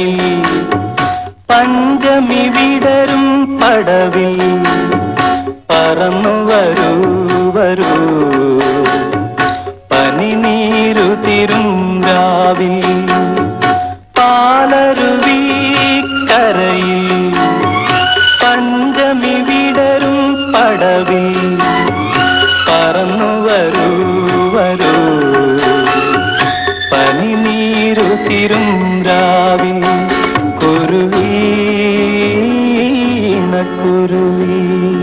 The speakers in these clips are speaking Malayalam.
പഞ്ചമി വിടരും പടവിൽ പറന്നു വരൂ വരൂ പനിനീരു തിരും രാവിൽ പാലരുവി കരയിൽ പഞ്ചമി വിടരും പടവിൽ പറന്നു വരൂ വരൂ പനിനീരു തിരും രാവിൽ കുരുവി കുരുവി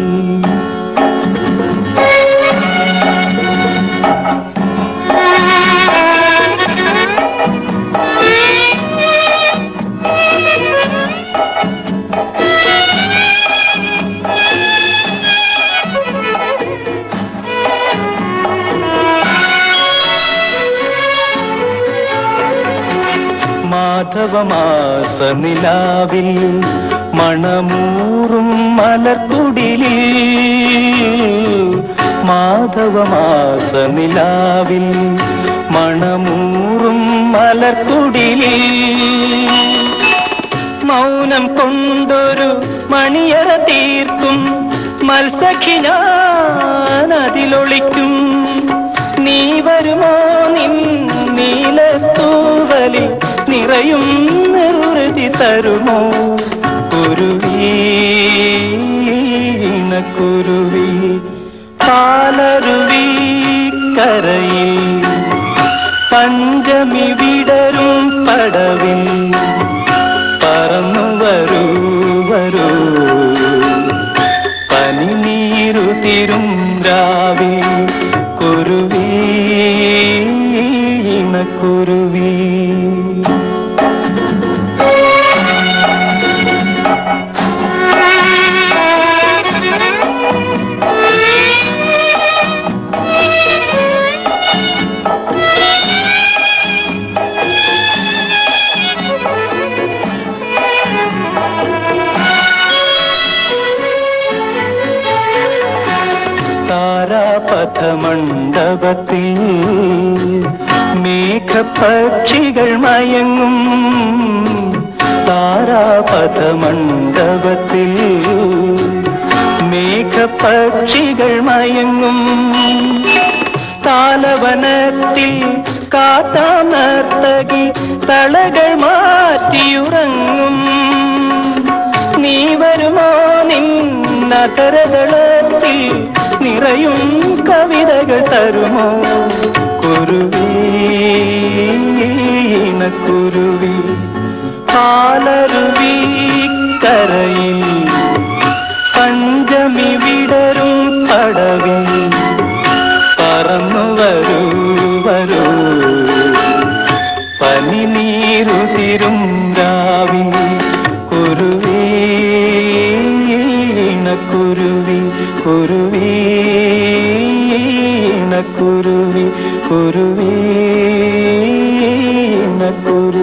മാധവമാസ നിലാവിൽ മണമൂറും മലർക്കുടിലിൽ മാധവമാസ നിലാവിൽ മണമൂറും മലർക്കുടിലിൽ മൗനം കൊണ്ടൊരു മണിയറ തീർക്കും മത്സഖി ഞാൻ അതിലൊളിക്കും നീ വരുമോ നിൻ നീലത്തൂവലിൽ നിറയും നിർവൃതി തരുമോ കുരുവി കുരുവി പാലരുവി കരയിൽ പഞ്ചമി വിടരും പടവിൽ പറന്നു വരൂ വരൂ പനിനീരു തിരും രാവിൽ കുരുവി കുരുവി താരാപഥമണ്ഡപത്തിൽ മേഘപക്ഷികൾ മയങ്ങും താരാപഥമണ്ഡപത്തിൽ മേഘപക്ഷികൾ മയങ്ങും താലവനത്തിൽ കാത്താനർത്തകി തളകൾ മാറ്റിയുറങ്ങും നീ വരുമോ നിന്നതരകളത്തിൽ നിറയും കവിതകൾ തരുമോ കുരുവി കുരുവി പാലരുവി കരയിൽ പഞ്ചമി വിടരും പടവിൽ പറന്നു വരൂ വരൂ പനിനീരു തിരും രാവിൽ കുരുവി കുരുവി കുരുവി കുരുവി കുരുവി കുരുവി